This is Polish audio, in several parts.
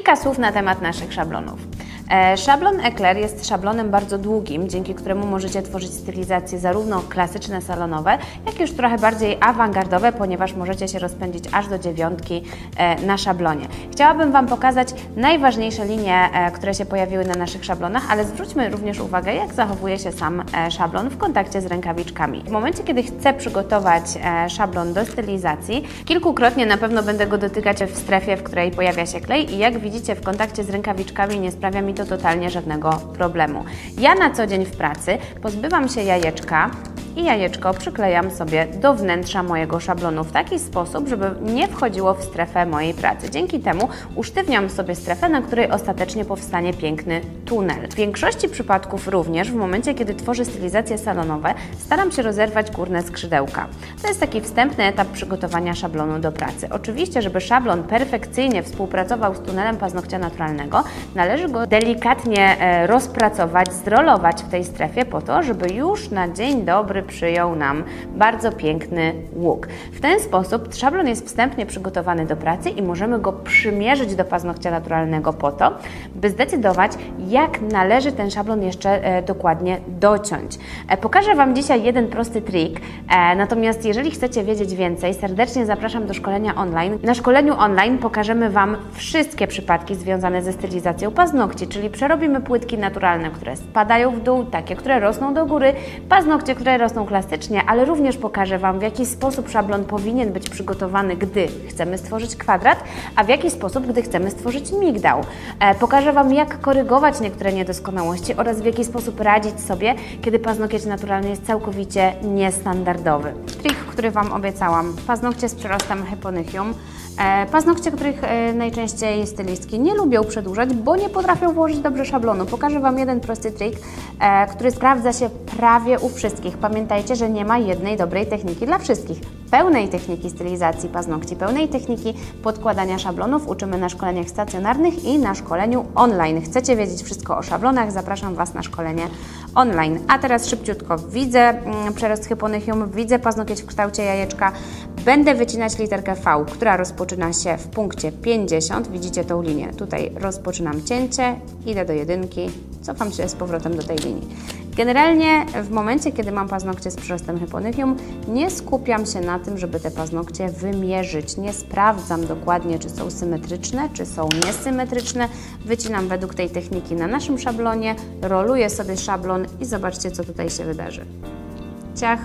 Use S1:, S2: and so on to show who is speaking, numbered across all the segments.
S1: Kilka słów na temat naszych szablonów. Szablon Eclair jest szablonem bardzo długim, dzięki któremu możecie tworzyć stylizacje zarówno klasyczne, salonowe, jak już trochę bardziej awangardowe, ponieważ możecie się rozpędzić aż do 9 na szablonie. Chciałabym Wam pokazać najważniejsze linie, które się pojawiły na naszych szablonach, ale zwróćmy również uwagę, jak zachowuje się sam szablon w kontakcie z rękawiczkami. W momencie, kiedy chcę przygotować szablon do stylizacji, kilkukrotnie na pewno będę go dotykać w strefie, w której pojawia się klej i jak widzicie, w kontakcie z rękawiczkami nie sprawia mi to totalnie żadnego problemu. Ja na co dzień w pracy pozbywam się jajeczka i jajeczko przyklejam sobie do wnętrza mojego szablonu w taki sposób, żeby nie wchodziło w strefę mojej pracy. Dzięki temu usztywniam sobie strefę, na której ostatecznie powstanie piękny tunel. W większości przypadków również w momencie, kiedy tworzę stylizacje salonowe, staram się rozerwać górne skrzydełka. To jest taki wstępny etap przygotowania szablonu do pracy. Oczywiście, żeby szablon perfekcyjnie współpracował z tunelem paznokcia naturalnego, należy go delikatnie rozpracować, zrolować w tej strefie po to, żeby już na dzień dobry przyjął nam bardzo piękny łuk. W ten sposób szablon jest wstępnie przygotowany do pracy i możemy go przymierzyć do paznokcia naturalnego po to, by zdecydować, jak należy ten szablon jeszcze dokładnie dociąć. Pokażę Wam dzisiaj jeden prosty trik, natomiast jeżeli chcecie wiedzieć więcej, serdecznie zapraszam do szkolenia online. Na szkoleniu online pokażemy Wam wszystkie przypadki związane ze stylizacją paznokci, czyli przerobimy płytki naturalne, które spadają w dół, takie, które rosną do góry, paznokcie, które rosną klasycznie, ale również pokażę Wam, w jaki sposób szablon powinien być przygotowany, gdy chcemy stworzyć kwadrat, a w jaki sposób, gdy chcemy stworzyć migdał. Pokażę Wam, jak korygować niektóre niedoskonałości oraz w jaki sposób radzić sobie, kiedy paznokieć naturalny jest całkowicie niestandardowy. Trik, który Wam obiecałam. Paznokcie z przyrostem hyponychium. Paznokcie, których najczęściej stylistki nie lubią przedłużać, bo nie potrafią włożyć dobrze szablonu. Pokażę Wam jeden prosty trik, który sprawdza się prawie u wszystkich. Pamiętajcie, że nie ma jednej dobrej techniki dla wszystkich. Pełnej techniki stylizacji paznokci, pełnej techniki podkładania szablonów uczymy na szkoleniach stacjonarnych i na szkoleniu online. Chcecie wiedzieć wszystko o szablonach? Zapraszam Was na szkolenie online. A teraz szybciutko. Widzę przerost hyponychium, widzę paznokieć w kształcie jajeczka. Będę wycinać literkę V, która rozpoczyna się w punkcie 50. Widzicie tą linię. Tutaj rozpoczynam cięcie, idę do jedynki, cofam się z powrotem do tej linii. Generalnie w momencie, kiedy mam paznokcie z przyrostem hyponychium, nie skupiam się na tym, żeby te paznokcie wymierzyć. Nie sprawdzam dokładnie, czy są symetryczne, czy są niesymetryczne. Wycinam według tej techniki na naszym szablonie, roluję sobie szablon i zobaczcie, co tutaj się wydarzy. Ciach!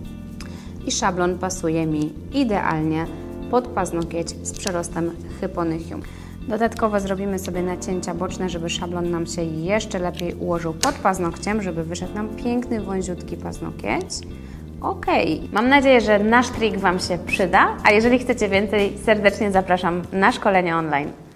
S1: I szablon pasuje mi idealnie pod paznokieć z przyrostem hyponychium. Dodatkowo zrobimy sobie nacięcia boczne, żeby szablon nam się jeszcze lepiej ułożył pod paznokciem, żeby wyszedł nam piękny, wąziutki paznokieć. Ok, mam nadzieję, że nasz trik Wam się przyda, a jeżeli chcecie więcej, serdecznie zapraszam na szkolenie online.